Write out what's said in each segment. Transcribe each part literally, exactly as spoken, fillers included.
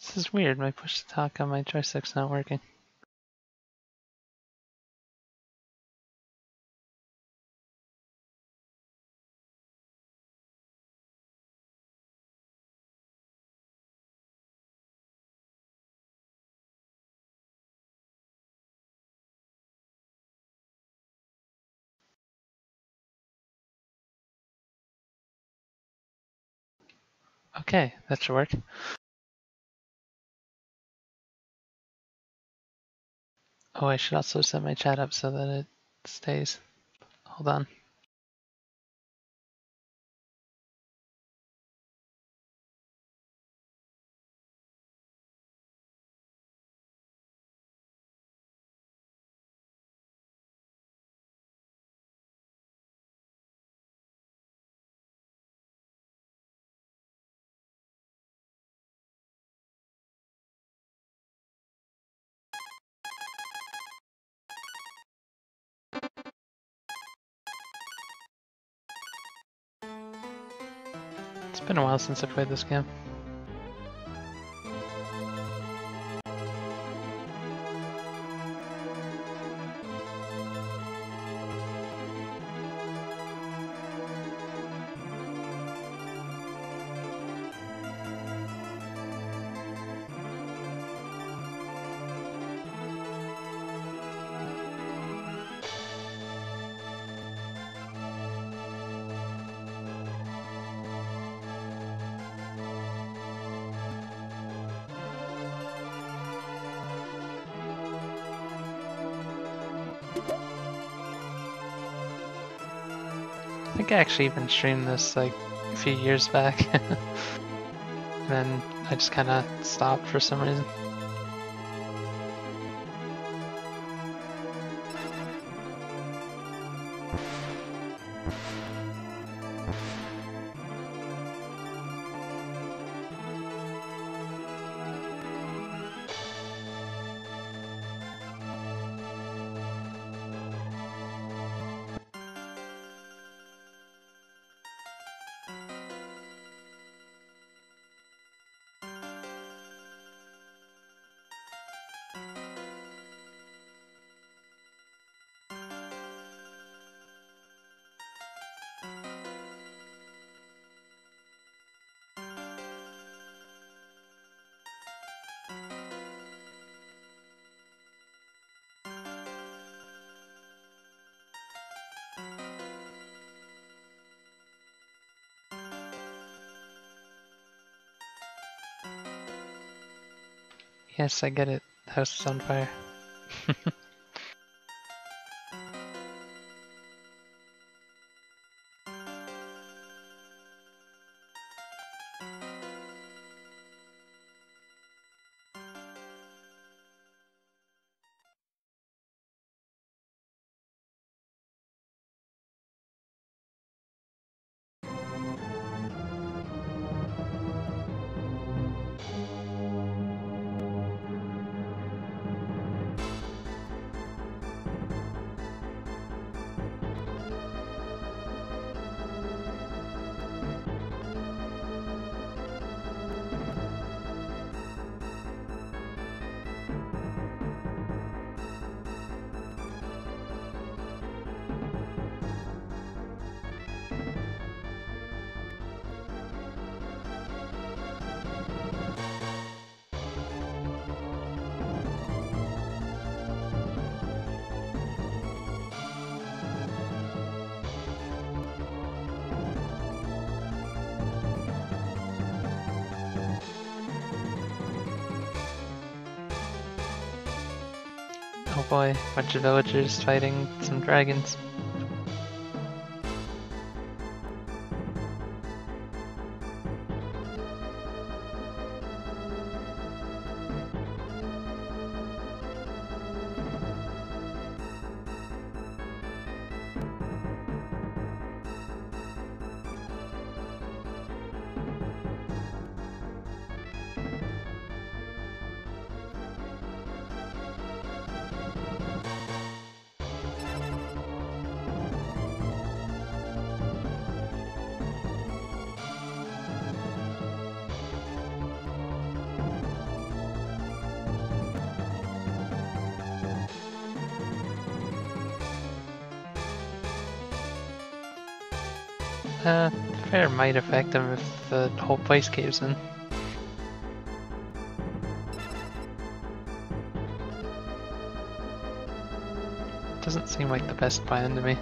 This is weird, my push to talk on my joystick's not working. Okay, that should work. Oh, I should also set my chat up so that it stays. Hold on. It's been a while since I played this game. I think I actually even streamed this like a few years back. And then I just kind of stopped for some reason. Yes, I get it. The house is on fire. Oh boy, bunch of villagers fighting some dragons. Uh, fire might affect him if the whole place caves in. Doesn't seem like the best plan to me.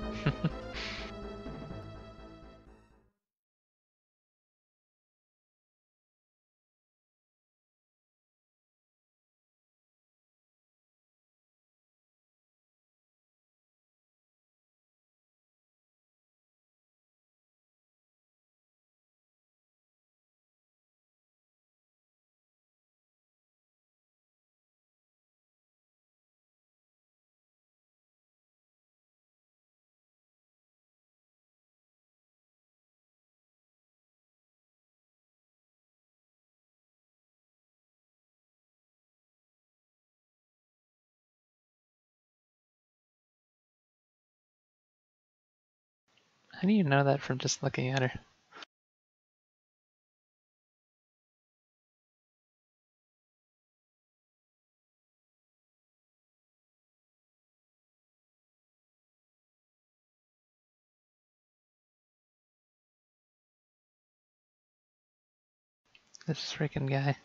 How do you know that from just looking at her? This freaking guy.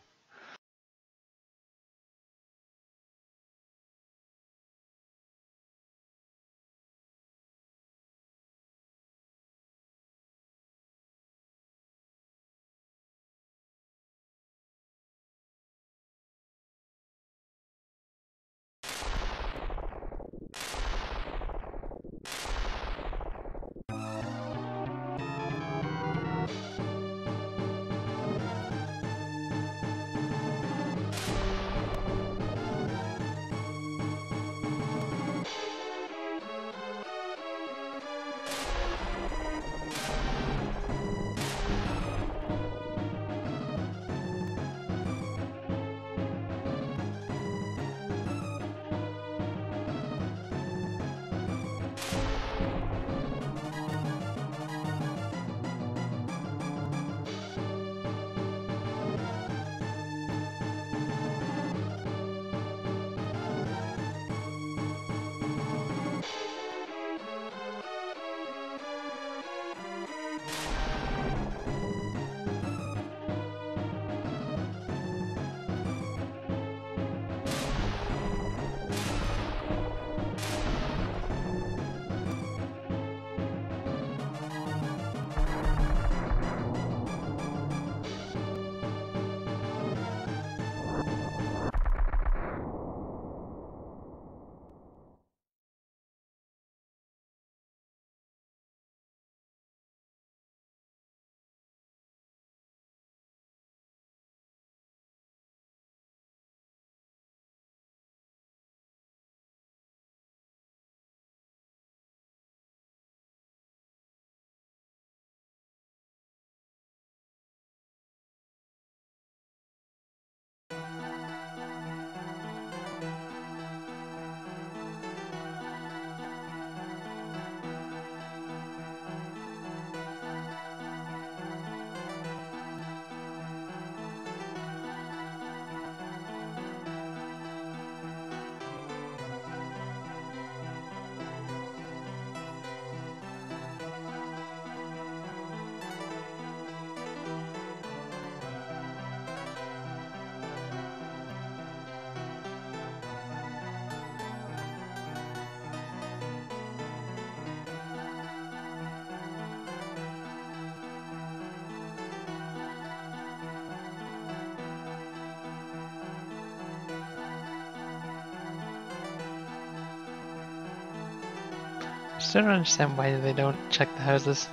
Still don't understand why they don't check the houses.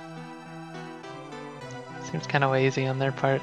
Seems kind of lazy on their part.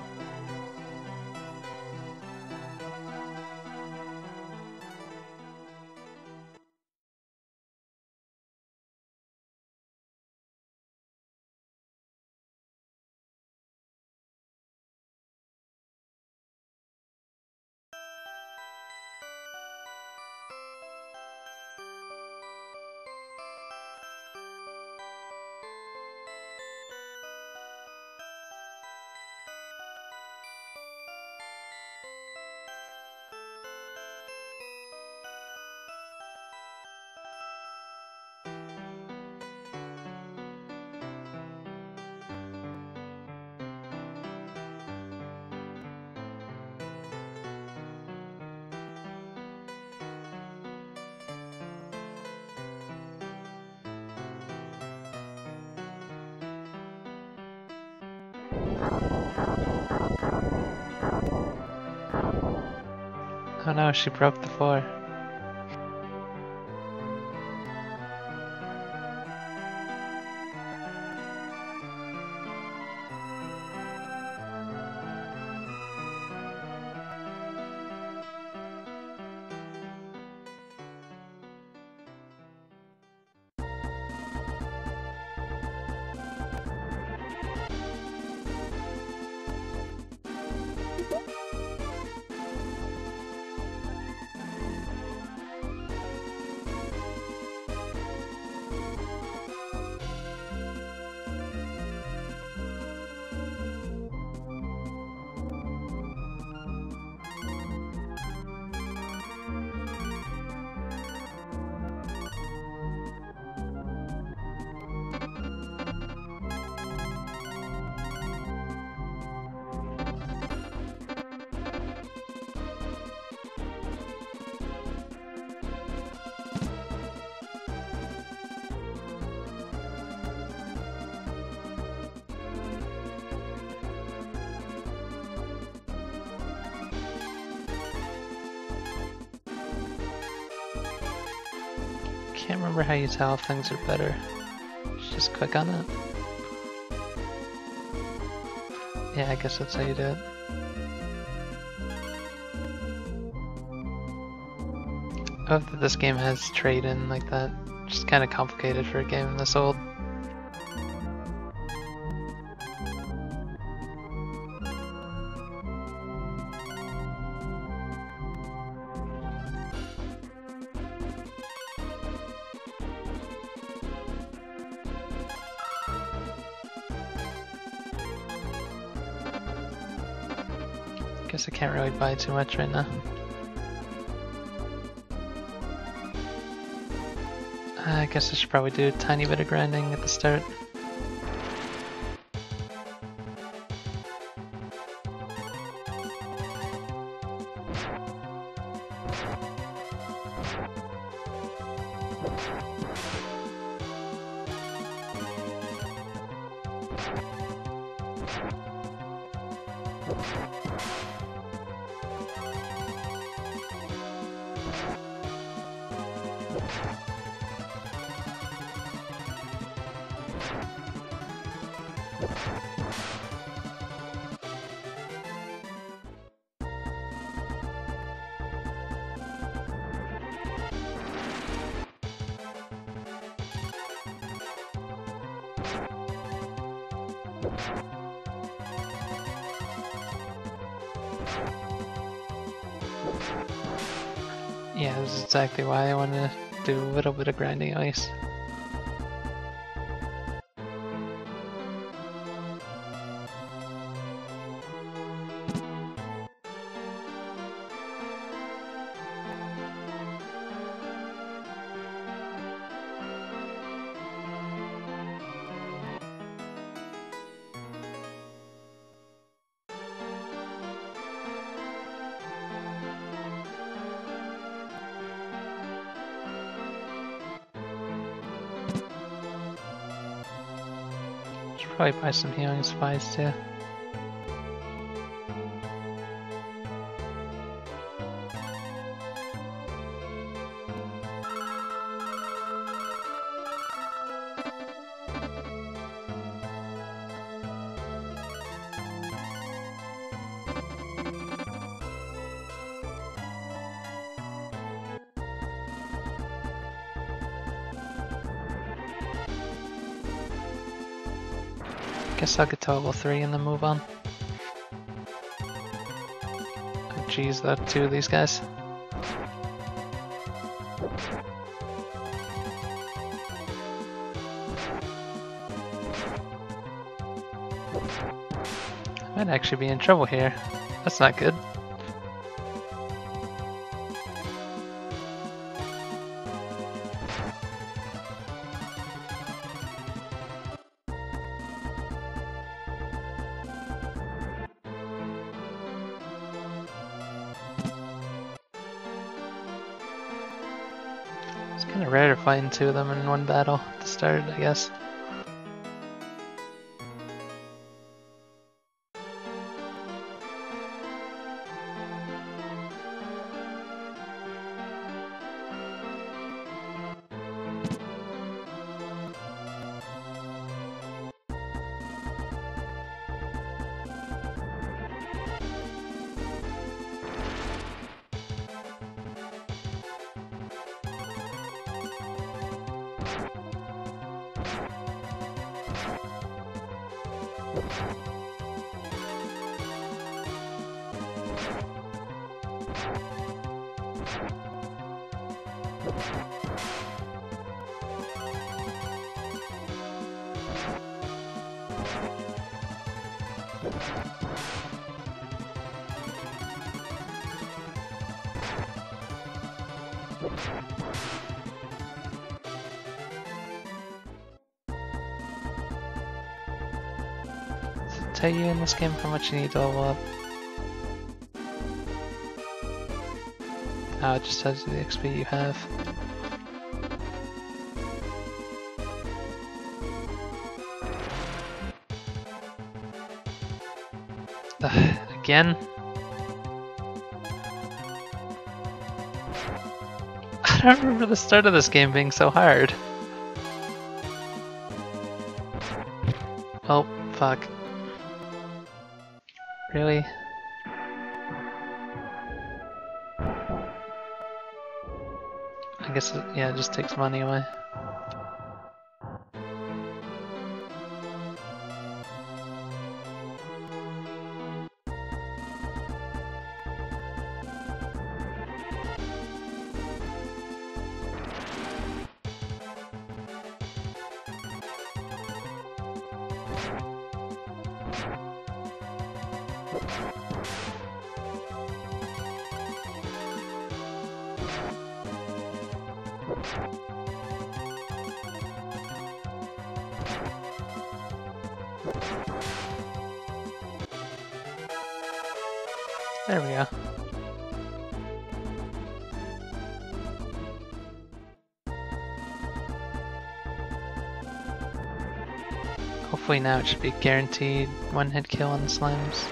Oh no, she broke the four. Can't remember how you tell if things are better. Just click on it. Yeah, I guess that's how you do it. I hope that this game has trade-in like that. Just kind of complicated for a game this old. Guess I can't really buy too much right now. I guess I should probably do a tiny bit of grinding at the start. Yeah, this is exactly why I want to do a little bit of grinding at least. Should probably buy some healing supplies too. Guess I'll get to level three and then move on. Oh geez, that two of these guys. I might actually be in trouble here. That's not good. It's kind of rare to find two of them in one battle at the start, I guess. Tell you in this game how much you need to level up. Oh, it just tells you the X P you have. Ugh, again? I don't remember the start of this game being so hard. Oh, fuck. Really? I guess, it, yeah, it just takes money away. There we go. Hopefully now it should be guaranteed one hit kill on the slimes.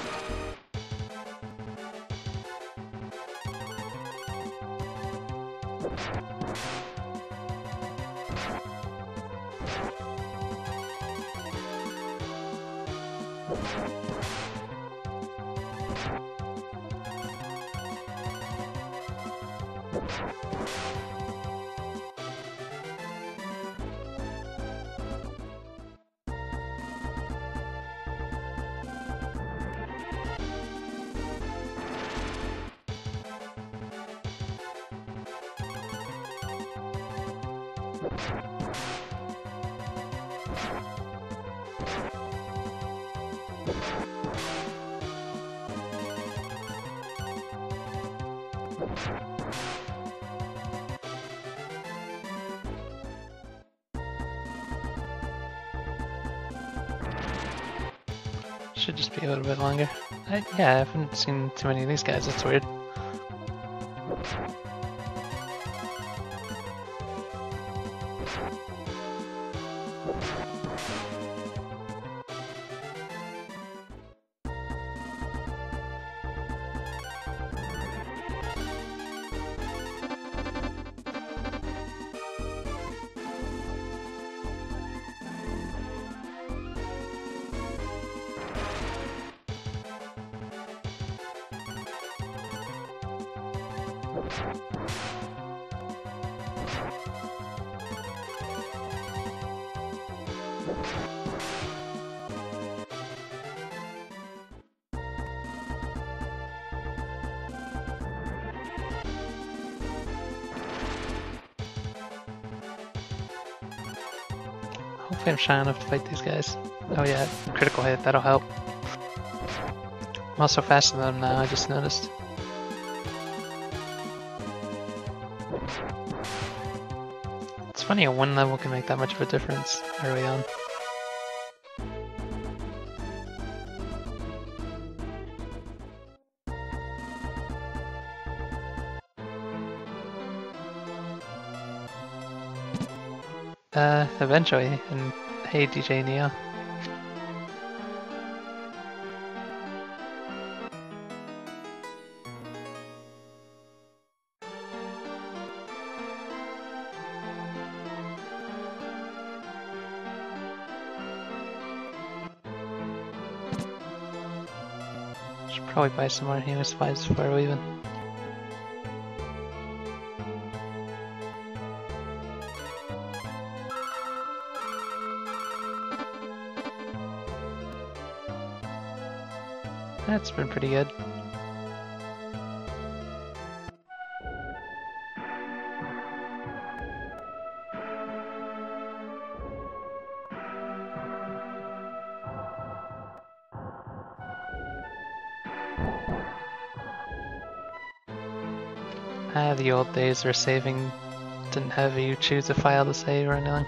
Should just be a little bit longer. I, yeah, I haven't seen too many of these guys, that's weird. Hopefully I'm shy enough to fight these guys. Oh yeah, critical hit, that'll help. I'm also faster than them now, I just noticed. It's funny how one level can make that much of a difference early on. Uh, eventually, and hey D J Neo. Should probably buy some more hero spies before leaving. That's been pretty good. Ah, the old days where saving didn't have you choose a file to save or anything.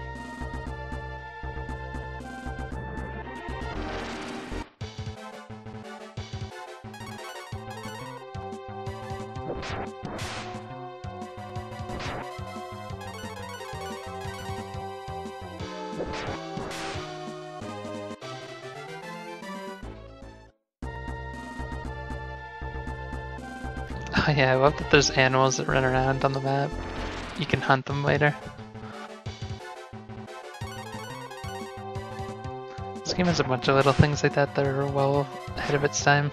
Oh yeah, I love that there's animals that run around on the map. You can hunt them later. This game has a bunch of little things like that that are well ahead of its time.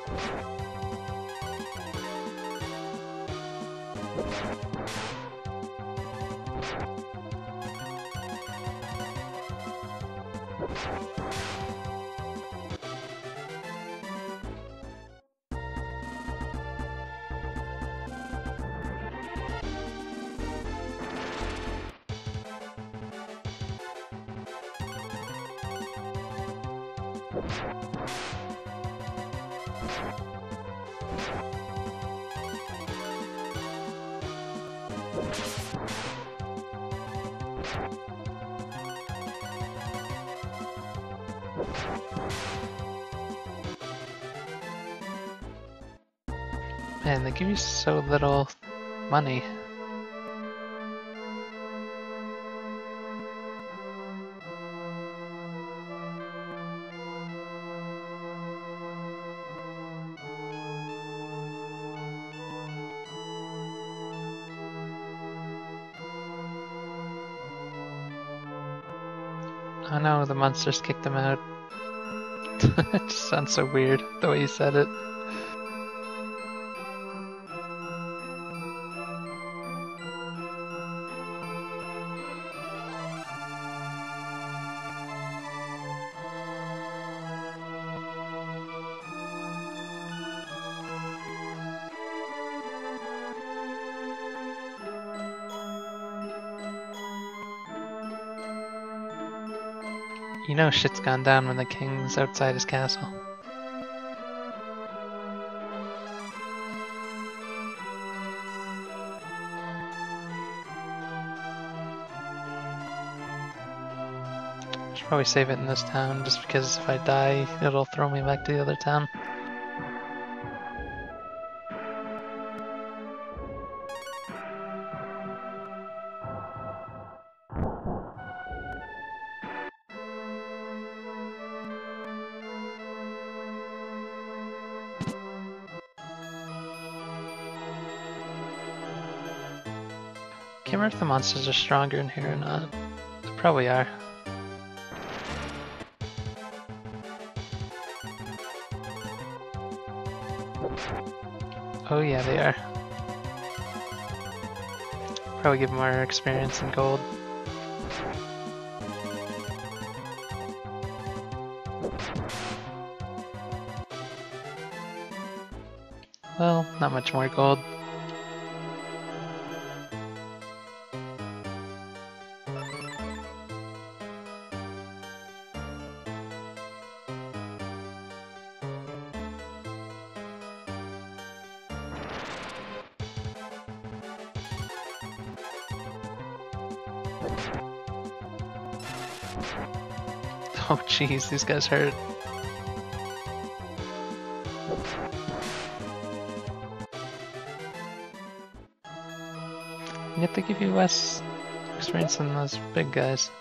Man, they give you so little money. Oh no, the monsters kicked him out. It just sounds so weird, the way you said it. You know shit's gone down when the king's outside his castle. Should probably save it in this town, just because if I die, it'll throw me back to the other town. Can't remember if the monsters are stronger in here or not. They probably are. Oh yeah, they are. Probably give more experience in gold. Well, not much more gold. Oh jeez, these guys hurt. And yet they give you less experience than those big guys.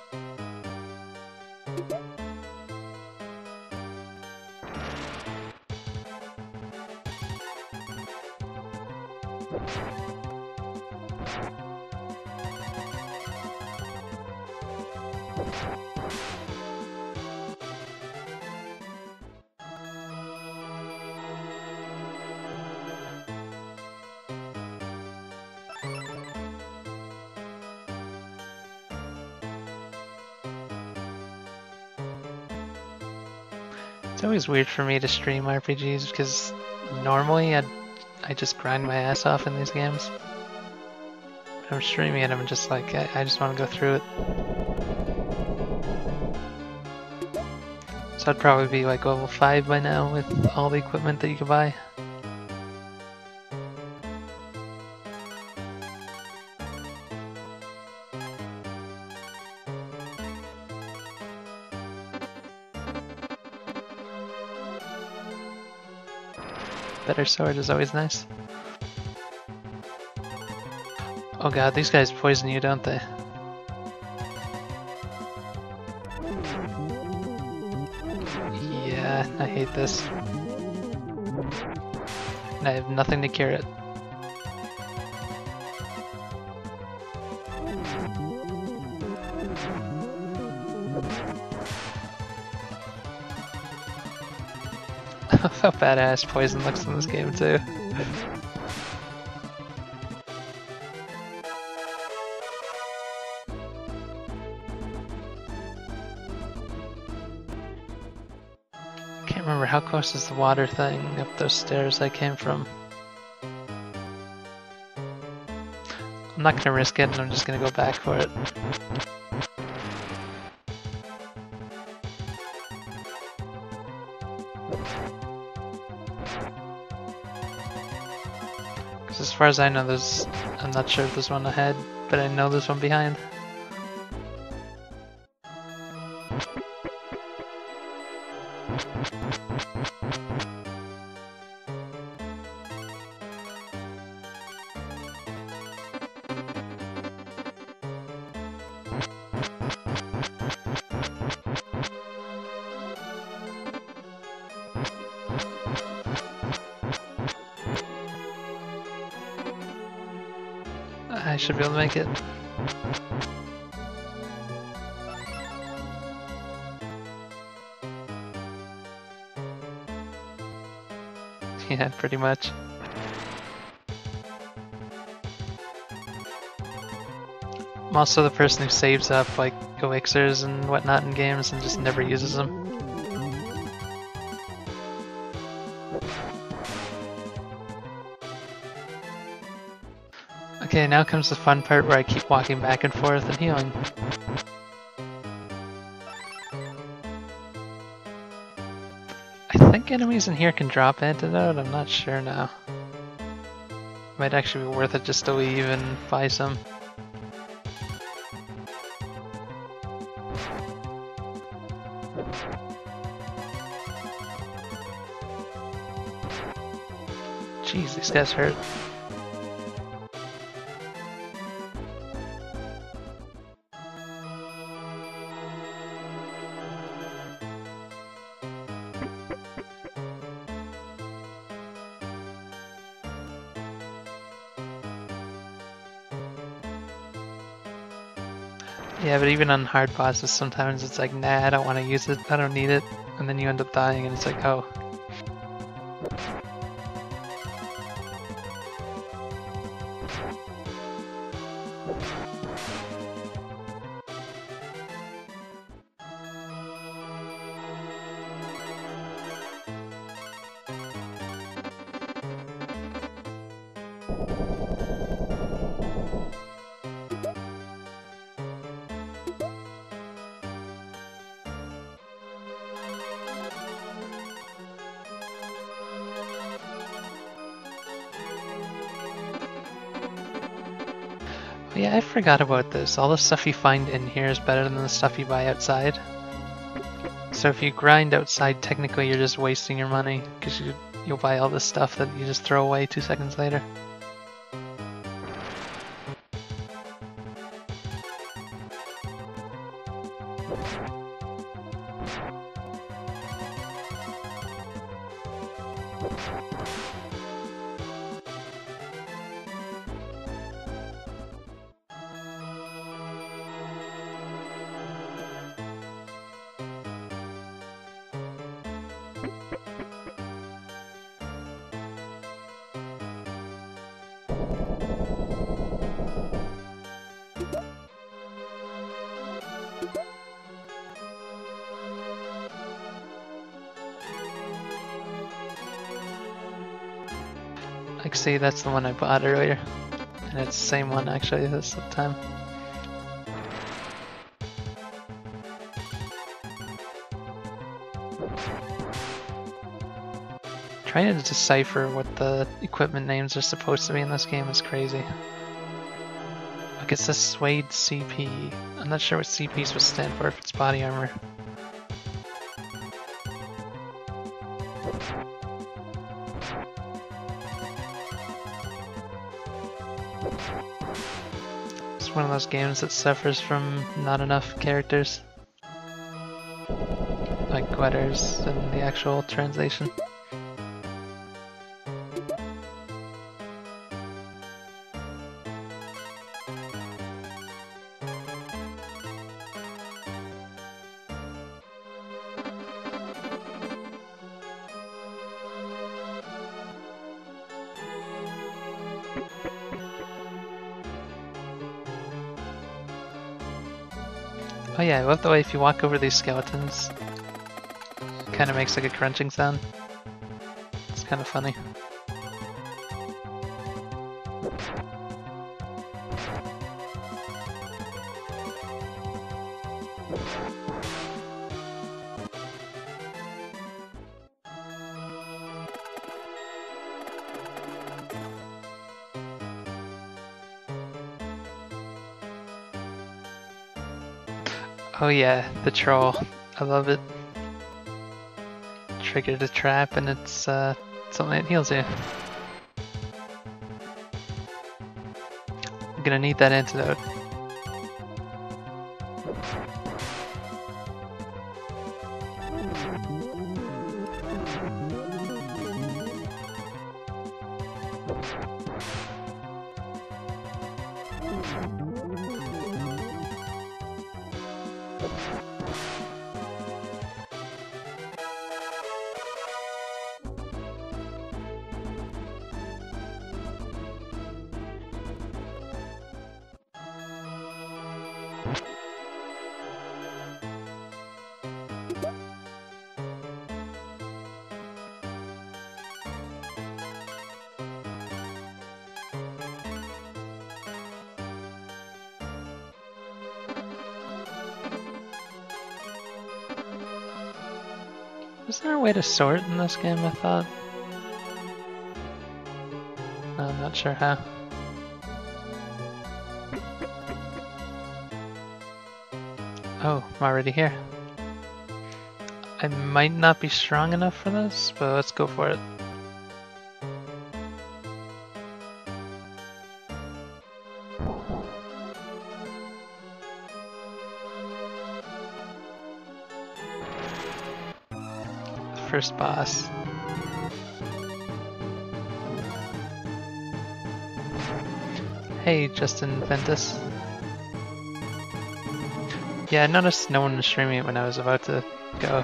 It's always weird for me to stream R P Gs because normally I I just grind my ass off in these games. When I'm streaming it, I'm just like, I, I just want to go through it. So I'd probably be like level five by now with all the equipment that you can buy. Better sword is always nice. Oh god, these guys poison you, don't they? Yeah, I hate this. And I have nothing to cure it. How badass poison looks in this game too. Can't remember how close is the water thing up those stairs I came from. I'm not gonna risk it, and I'm just gonna go back for it. Because as far as I know, there's... I'm not sure if there's one ahead, but I know there's one behind. I should be able to make it. Yeah, pretty much. I'm also the person who saves up like elixirs and whatnot in games and just never uses them. Okay, now comes the fun part where I keep walking back and forth and healing. I think enemies in here can drop antidote, I'm not sure now. Might actually be worth it just to leave and buy some. Jeez, these guys hurt. Yeah, but even on hard bosses, sometimes it's like, nah, I don't want to use it, I don't need it, and then you end up dying and it's like, oh. Yeah, I forgot about this. All the stuff you find in here is better than the stuff you buy outside. So if you grind outside, technically you're just wasting your money, because you, you'll buy all this stuff that you just throw away two seconds later. Like, see, that's the one I bought earlier. And it's the same one actually this time. Trying to decipher what the equipment names are supposed to be in this game is crazy. Like, it says Suede C P. I'm not sure what C P is supposed to stand for if it's body armor. It's one of those games that suffers from not enough characters. Like letters in the actual translation. Oh yeah, I love the way if you walk over these skeletons, it kind of makes like a crunching sound. It's kind of funny. Oh yeah, the troll. I love it. Triggered a trap and it's uh, something that heals you. I'm gonna need that antidote. Was there a way to sort in this game, I thought? No, I'm not sure how. Oh, I'm already here. I might not be strong enough for this, but let's go for it. First boss. Hey, Justin Ventus. Yeah, I noticed no one was streaming it when I was about to go.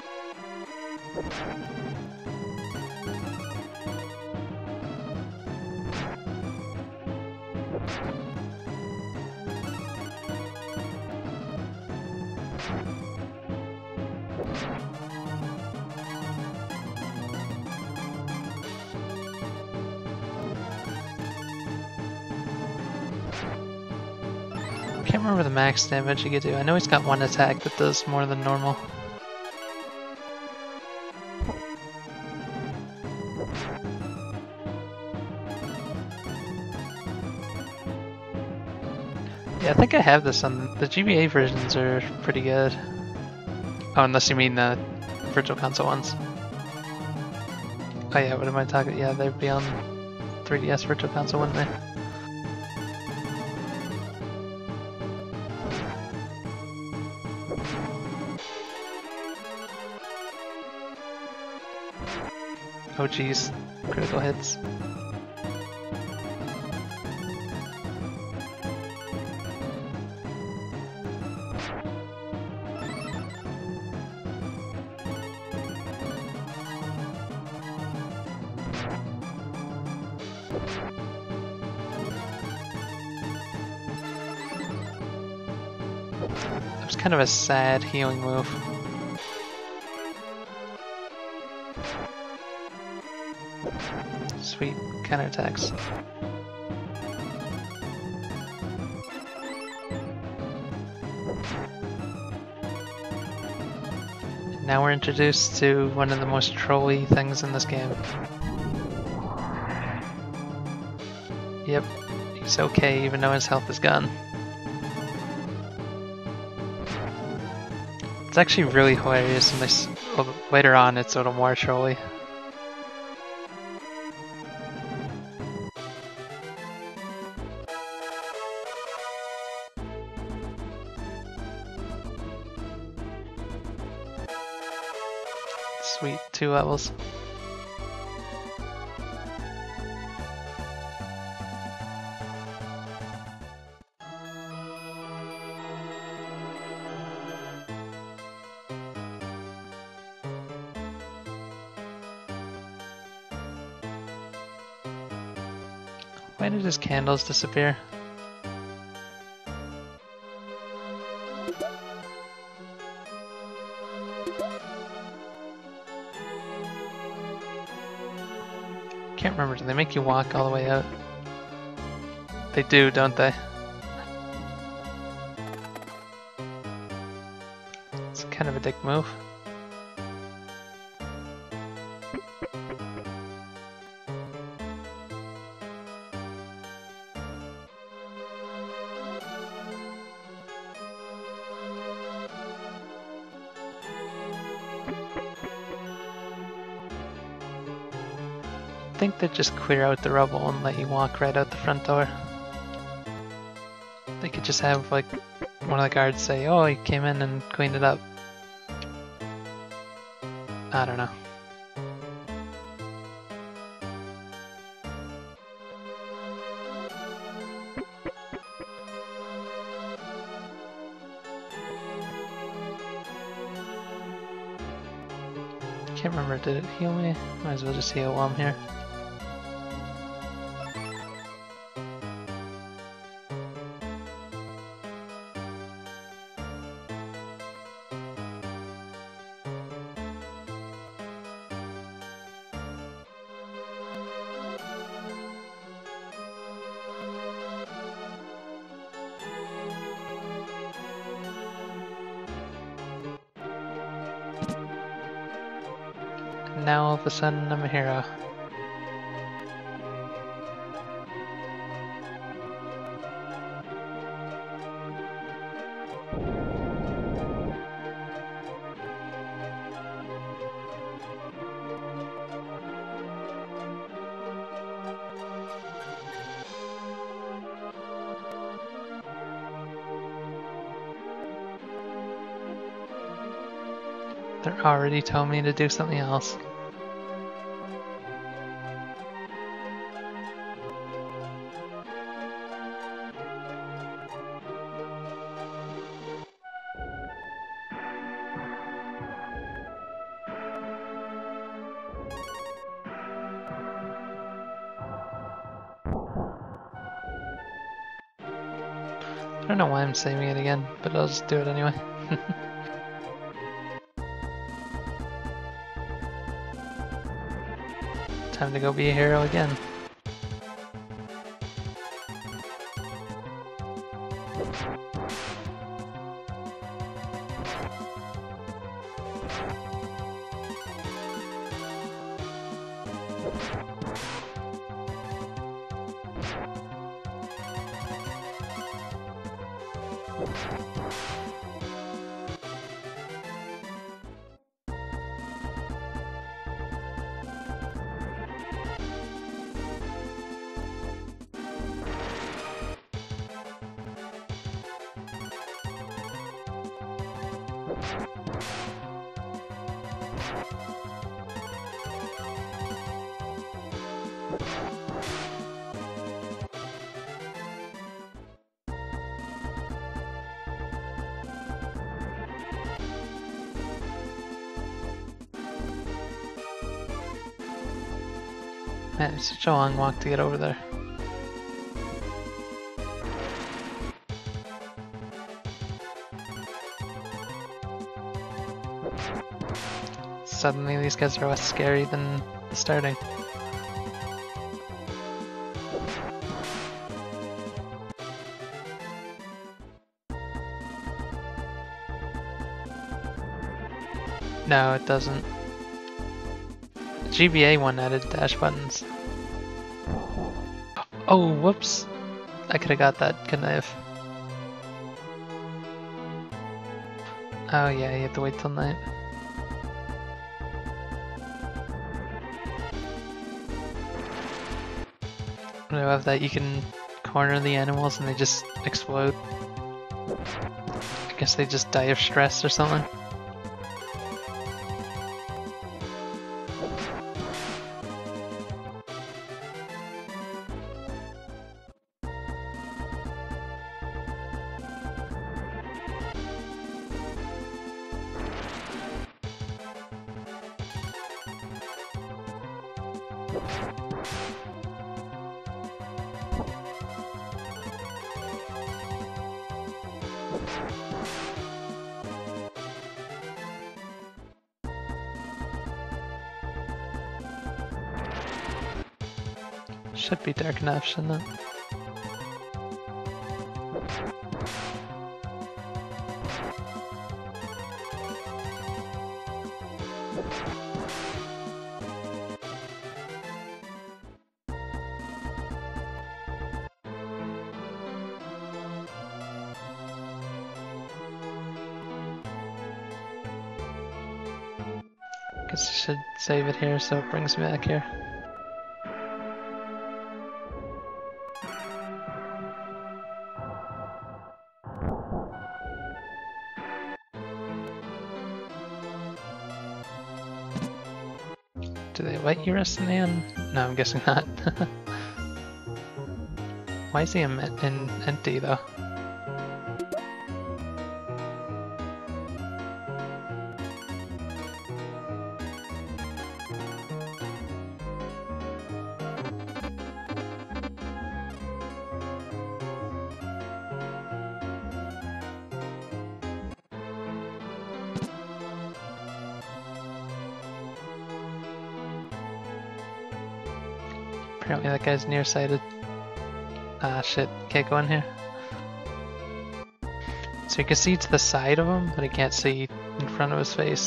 I can't remember the max damage he could do. I know he's got one attack that does more than normal. Yeah, I think I have this on the G B A versions are pretty good. Oh, unless you mean the Virtual Console ones. Oh yeah, what am I talking? Yeah, they'd be on three D S Virtual Console, wouldn't they? Oh geez, critical hits. That was kind of a sad healing move. Sweet, counterattacks. Now we're introduced to one of the most trolly things in this game. Yep, he's okay even though his health is gone. It's actually really hilarious and this, well, later on it's a little more trolly. Sweet, two levels. Why did his candles disappear? Can't remember, do they make you walk all the way out? They do, don't they? It's kind of a dick move. I think they'd just clear out the rubble and let you walk right out the front door. They could just have like one of the guards say, oh, he came in and cleaned it up. I don't know. Can't remember, did it heal me? Might as well just heal while I'm here. Now all of a sudden I'm a hero. They're already telling me to do something else. I don't know why I'm saving it again, but I'll just do it anyway. Time to go be a hero again. Man, it's such a long walk to get over there. Suddenly these guys are less scary than the starting. No, it doesn't. The G B A one added dash buttons. Oh, whoops! I could have got that, couldn't I have? Oh yeah, you have to wait till night. When I love that you can corner the animals and they just explode. I guess they just die of stress or something. Should be dark enough, shouldn't it? Guess I should save it here so it brings me back here. Do they let you rest in the inn? No, I'm guessing not. Why is he in, in empty though? Apparently that guy's nearsighted. Ah shit, can't go in here. So you can see to the side of him, but he can't see in front of his face.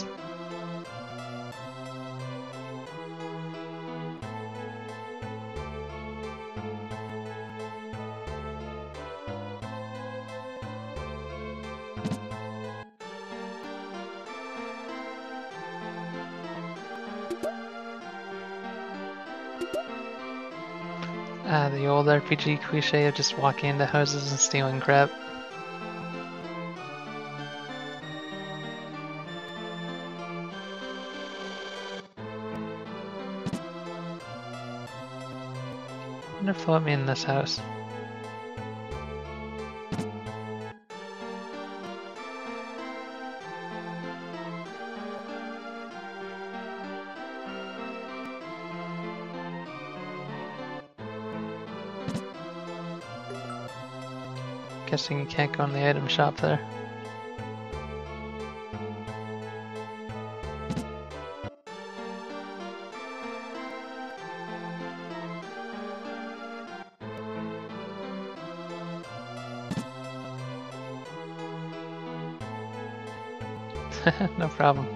Ah, the old R P G cliche of just walking into houses and stealing crap. I wonder if they'll let me in this house. Guessing you can't go in the item shop there. No problem.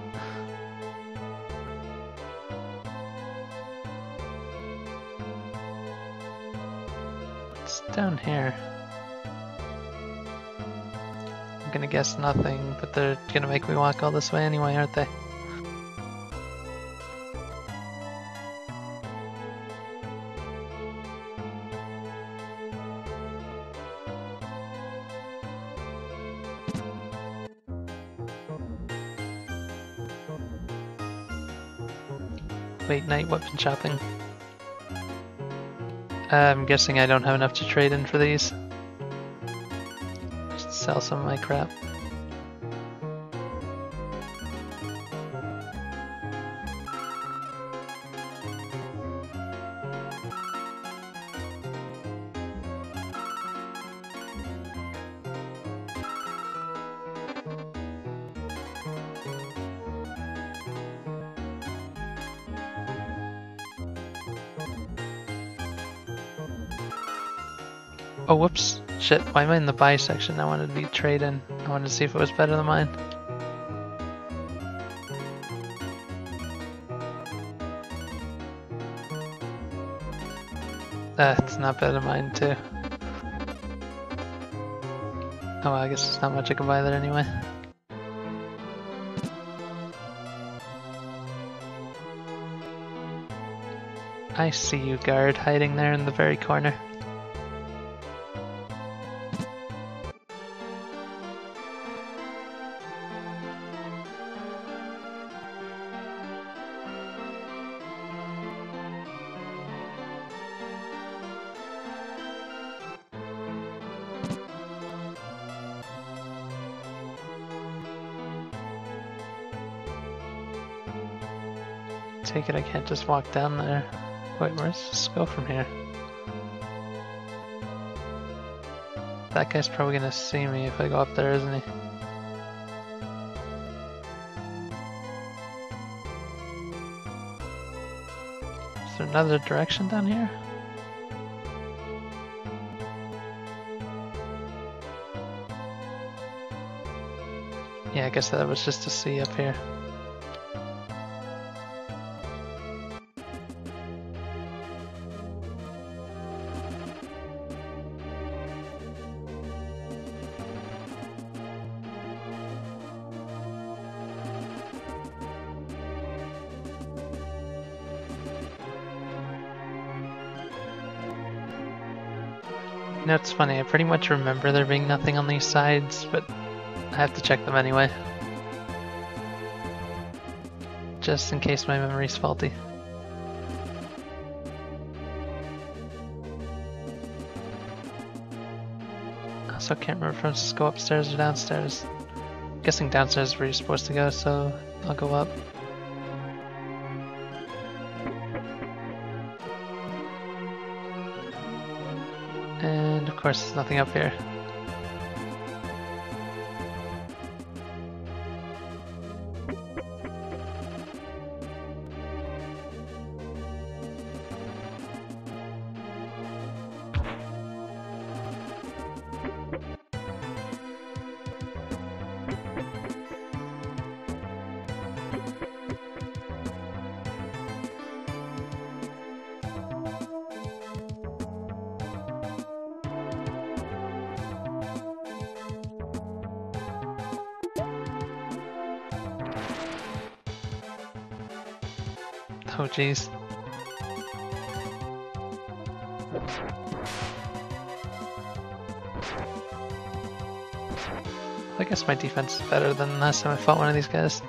It's down here. I'm gonna guess nothing, but they're gonna make me walk all this way anyway, aren't they? Wait, night weapon shopping. Uh, I'm guessing I don't have enough to trade in for these. Just sell some of my crap. Oh, whoops. Shit, why am I in the buy section? I wanted to be trade in. I wanted to see if it was better than mine. That's not better than mine too. Oh well, I guess there's not much I can buy there anyway. I see you, guard, hiding there in the very corner. Take it I can't just walk down there. Wait, where's this go from here? That guy's probably gonna see me if I go up there, isn't he? Is there another direction down here? Yeah, I guess that was just to see up here. You know, it's funny, I pretty much remember there being nothing on these sides, but I have to check them anyway. Just in case my memory's faulty. I also can't remember if I'm supposed to go upstairs or downstairs. I'm guessing downstairs is where you're supposed to go, so I'll go up. And of course there's nothing up here. Oh jeez. I guess my defense is better than last time I fought one of these guys.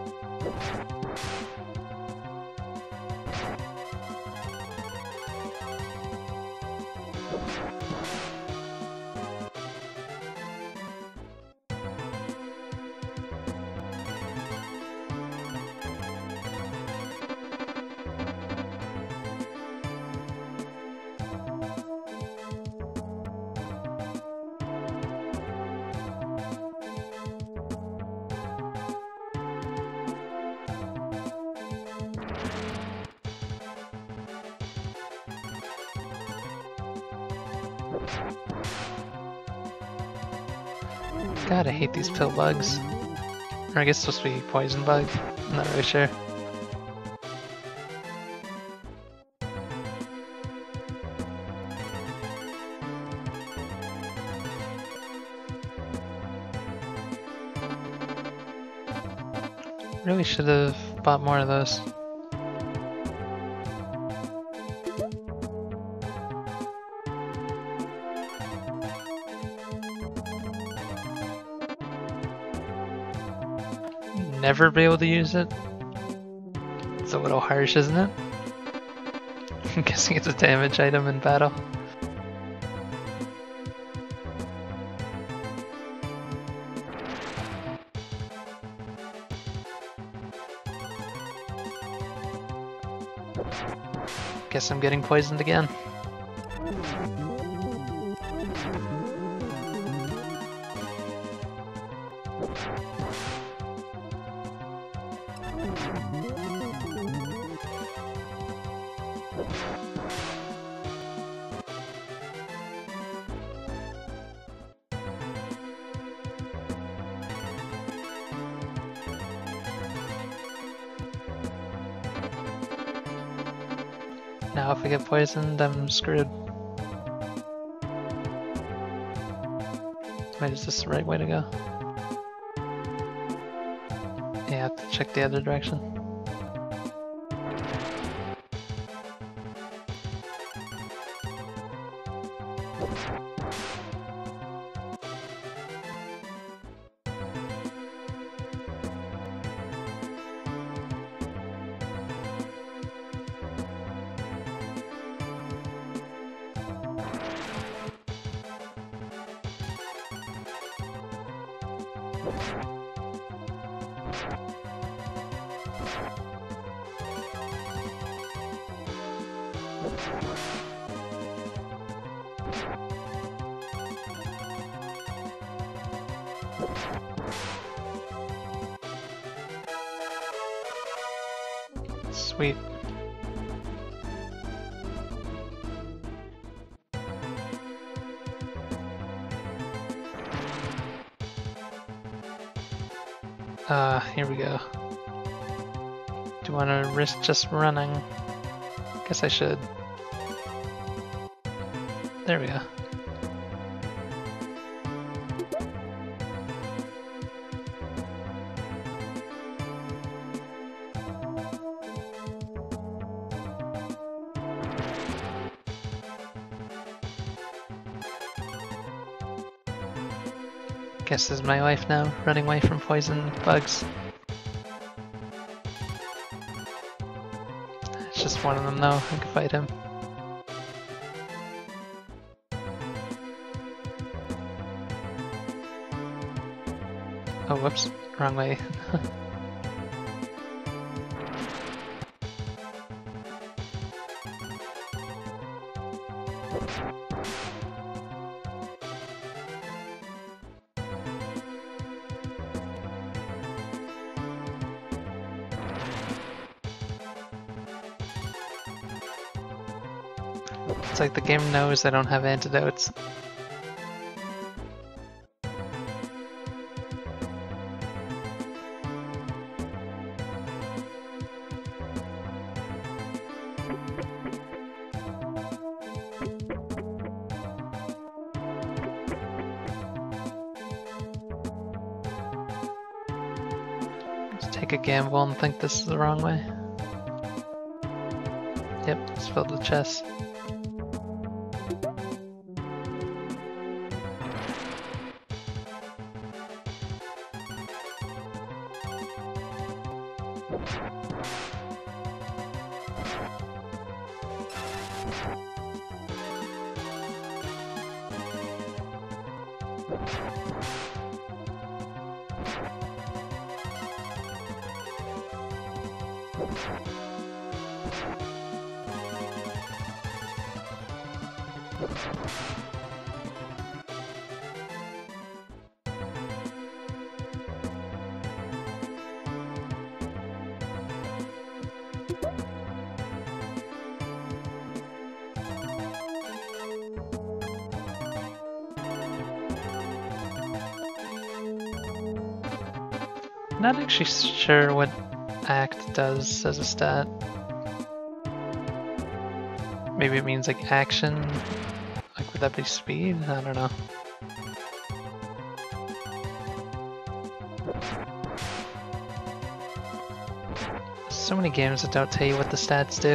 God, I hate these pill bugs. Or I guess it's supposed to be poison bug. I'm not really sure. Really should have bought more of those. Never be able to use it? It's a little harsh, isn't it? I'm guessing it's a damage item in battle. Guess I'm getting poisoned again. Now if I get poisoned, I'm screwed. Wait, is this the right way to go? Yeah, I have to check the other direction. Sweet. Uh, here we go. Do you want to risk just running? Guess I should. There we go. Guess this is my life now, running away from poison bugs. It's just one of them though, I can fight him. Oh, whoops, wrong way. It's like the game knows I don't have antidotes. Let's take a gamble and think this is the wrong way. Yep, it's filled with chests. Not actually sure what act does as a stat. Maybe it means like action? Like would that be speed? I don't know. So many games that don't tell you what the stats do.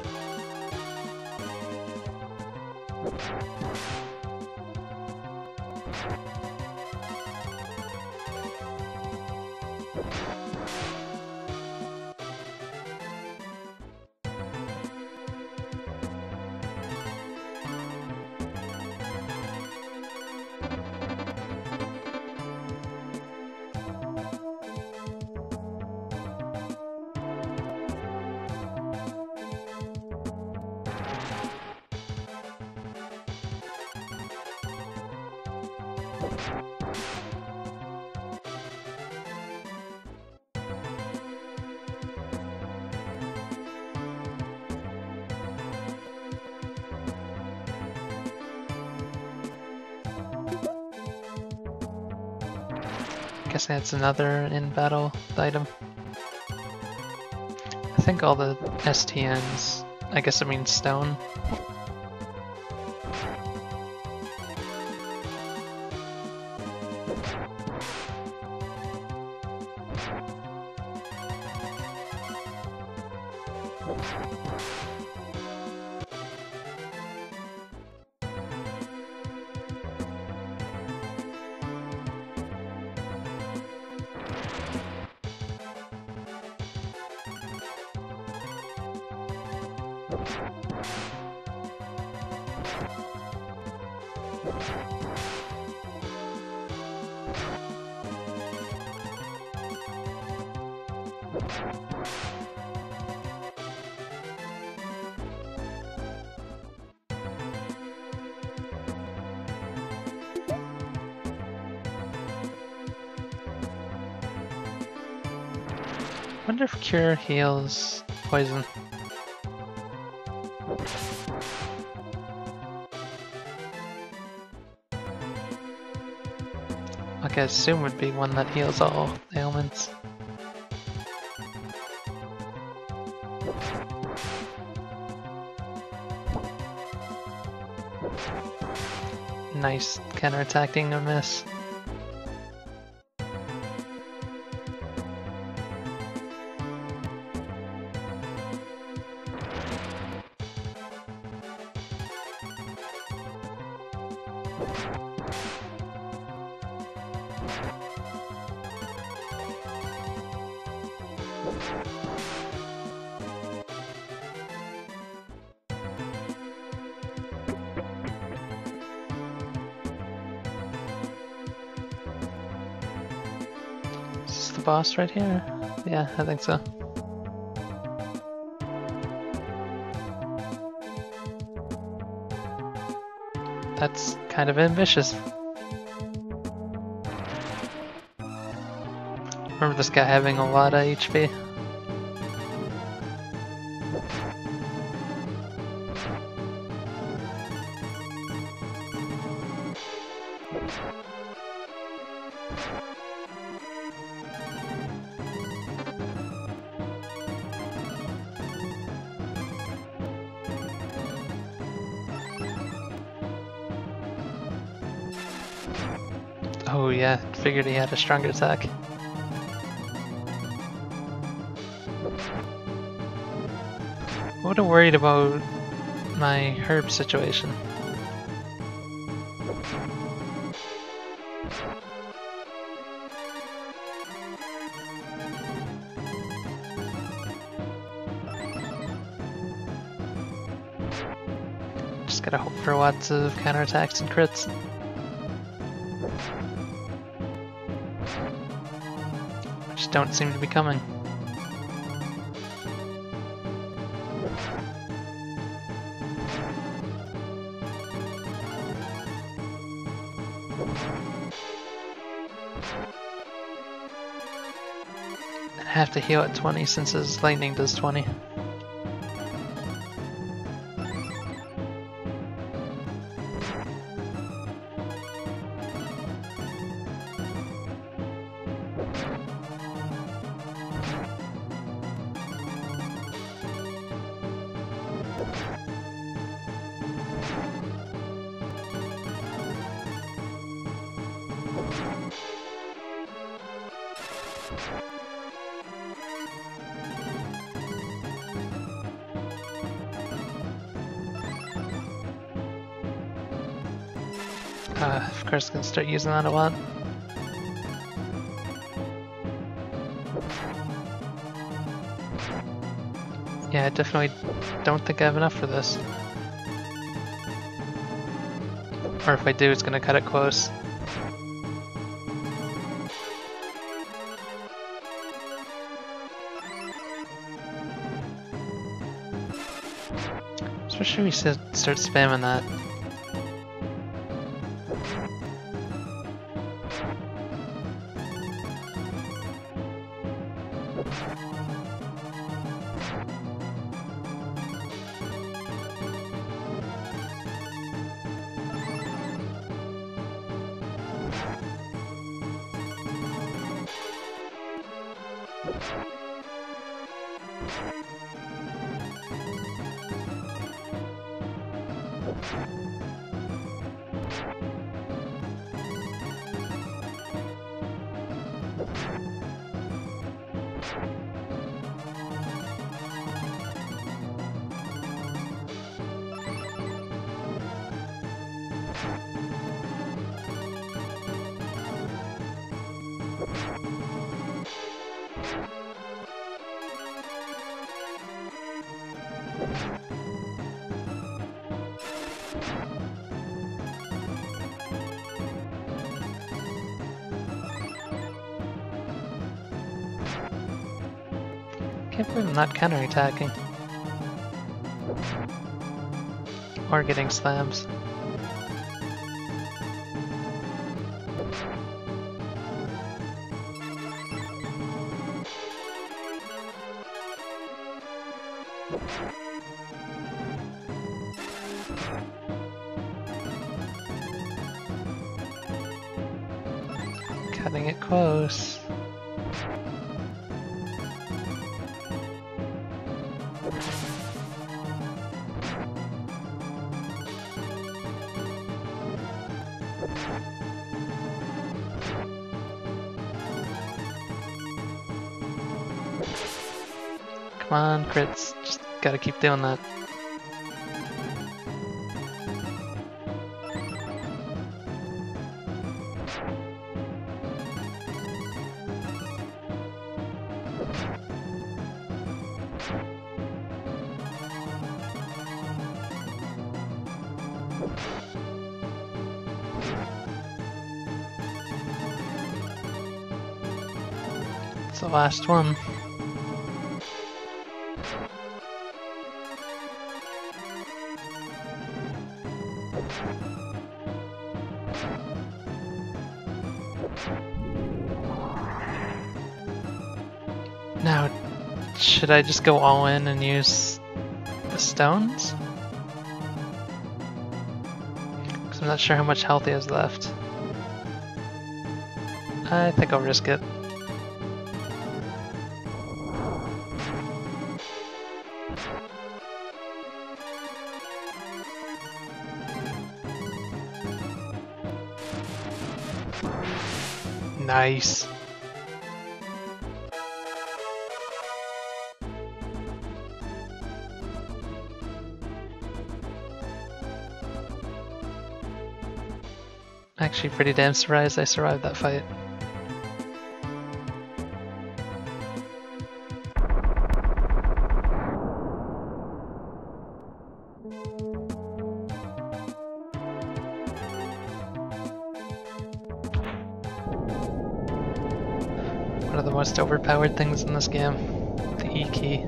Guess that's another in-battle item. I think all the S T Ns, I guess it means stone. Wonder if Cure heals poison. Like I assume would be one that heals all ailments. Nice counterattacking a miss. Is this the boss right here? Yeah, I think so. That's kind of ambitious. Remember this guy having a lot of H P? Oh yeah, figured he had a stronger attack. I would have worried about my herb situation. Just gotta hope for lots of counterattacks and crits. Which don't seem to be coming. I have to heal at twenty since his lightning does twenty. Uh, of course, gonna start using that a lot. Yeah, I definitely don't think I have enough for this. Or if I do, it's gonna cut it close. Especially if we start spamming that. Can't believe I'm not counterattacking. Or getting slams. Cutting it close. Come on, crits. Just gotta keep doing that. It's the last one. Now, should I just go all in and use the stones? Because I'm not sure how much health he has left. I think I'll risk it. Nice. Actually pretty damn surprised I survived that fight. One of the most overpowered things in this game, the E key.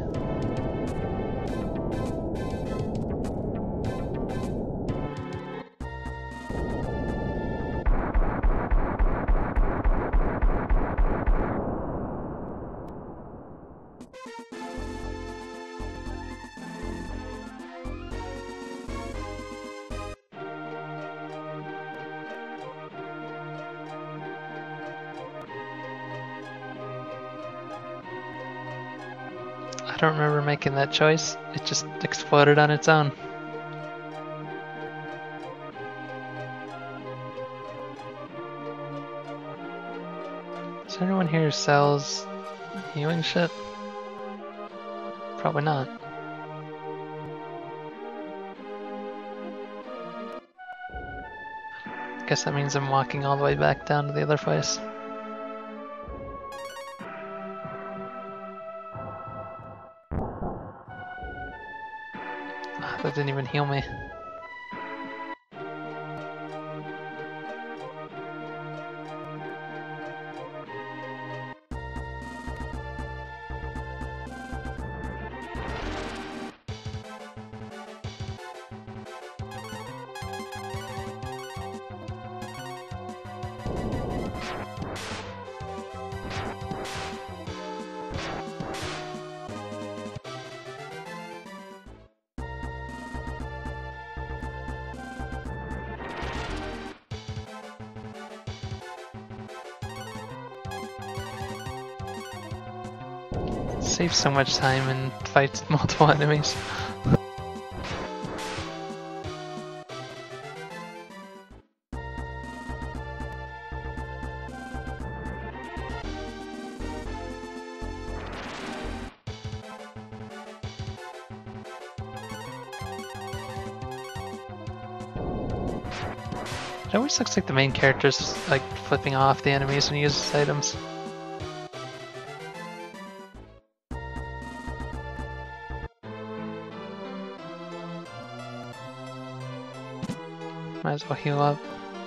I don't remember making that choice, it just exploded on its own. Is there anyone here who sells healing shit? Probably not. Guess that means I'm walking all the way back down to the other place. That didn't even heal me. Saves so much time and fights multiple enemies. It always looks like the main character's like flipping off the enemies when he uses items. Might as well heal up.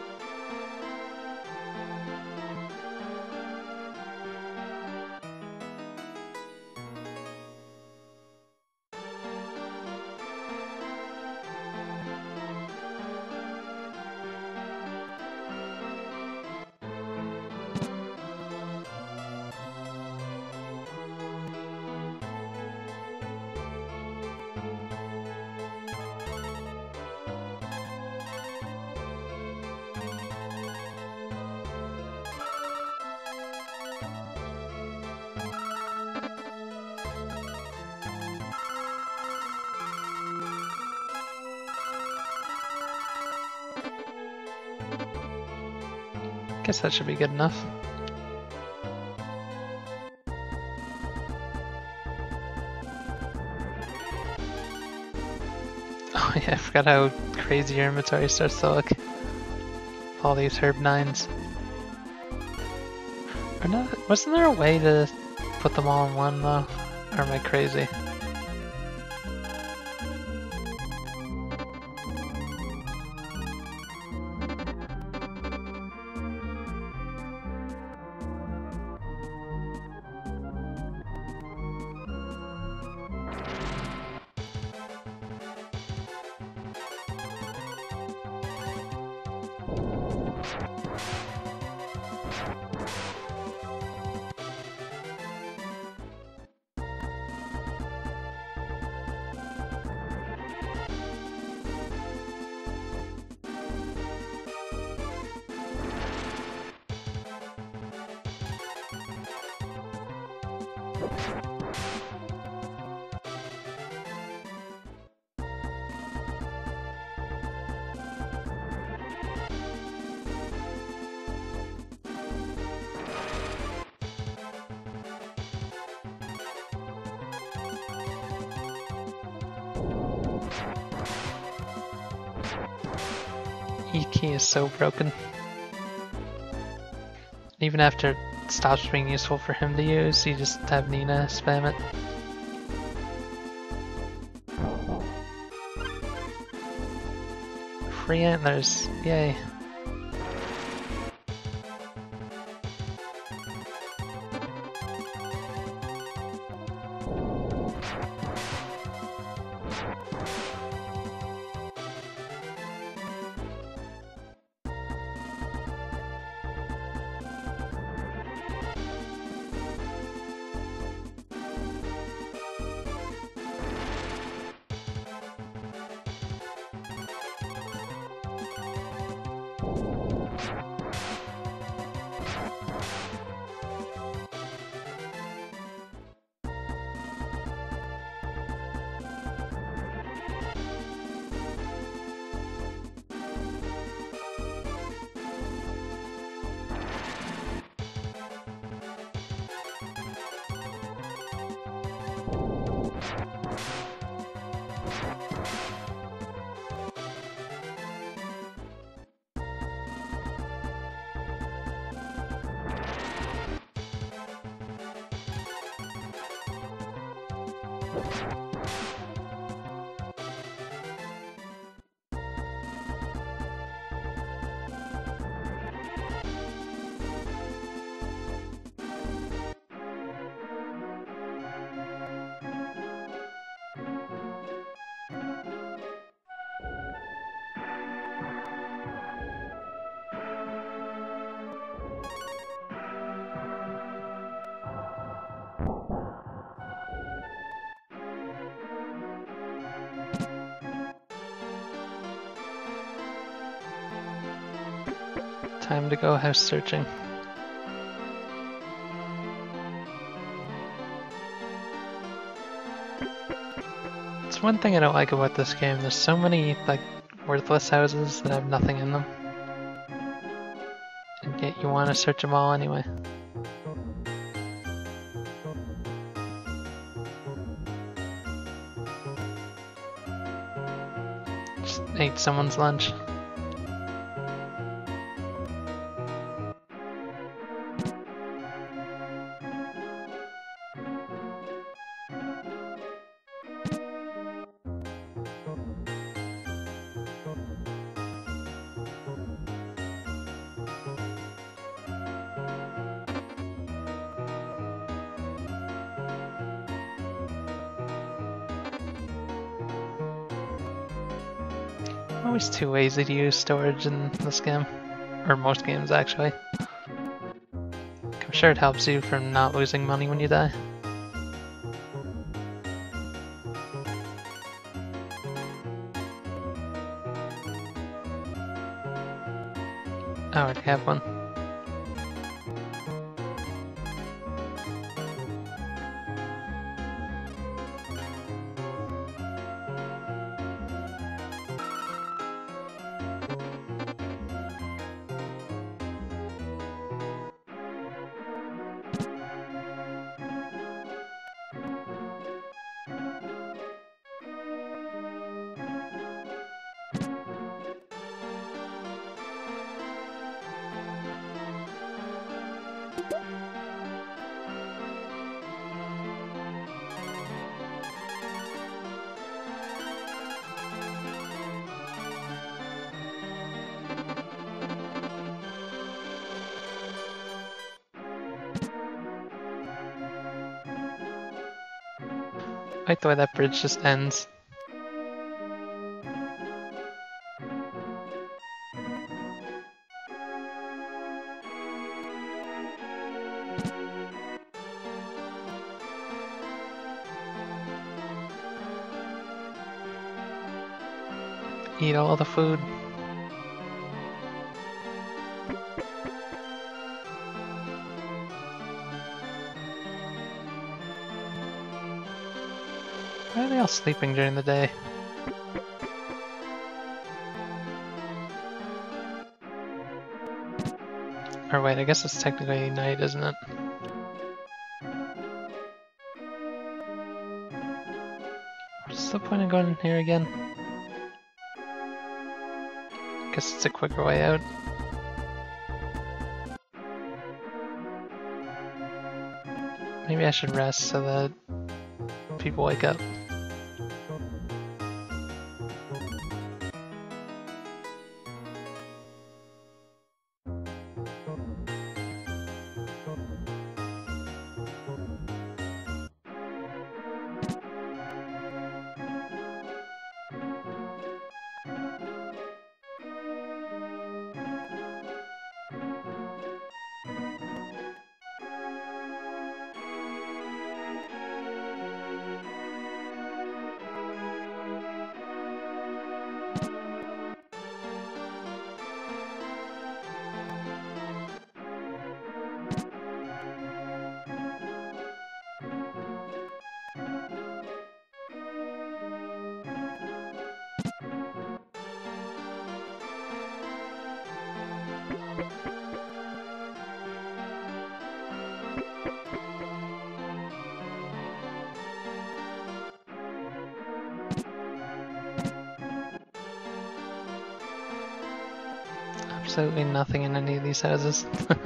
Guess that should be good enough. Oh yeah, I forgot how crazy your inventory starts to look. All these herb nines. Or not, wasn't there a way to put them all in one though? Or am I crazy? E key is so broken. Even after it stops being useful for him to use, you just have Nina spam it. Free antlers, yay. Time to go house searching. It's one thing I don't like about this game. There's so many like worthless houses that have nothing in them. And yet you want to search them all anyway. Just ate someone's lunch. always too lazy to use storage in this game. Or most games, actually. I'm sure it helps you from not losing money when you die. I already have one. I like the way that bridge just ends. Eat all the food. Why are they all sleeping during the day? Or wait, I guess it's technically night, isn't it? What's the point of going in here again? Guess it's a quicker way out. Maybe I should rest so that people wake up. Absolutely nothing in any of these houses.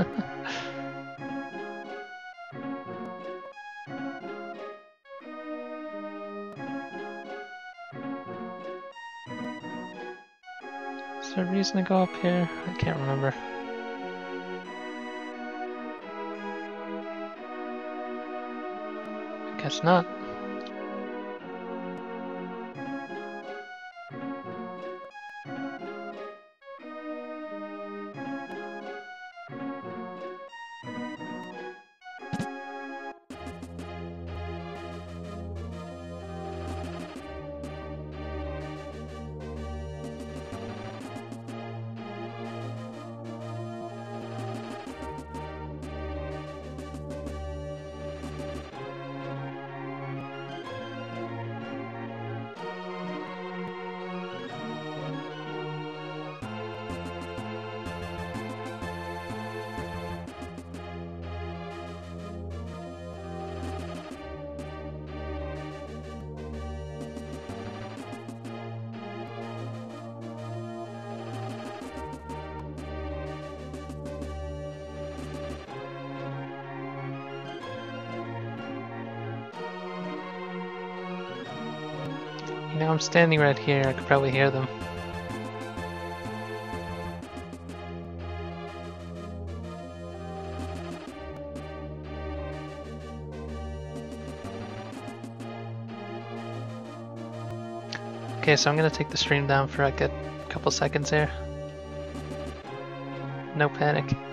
Is there a reason to go up here? I can't remember. I guess not. You know, I'm standing right here, I could probably hear them. Okay, so I'm gonna take the stream down for like a couple seconds here. No panic.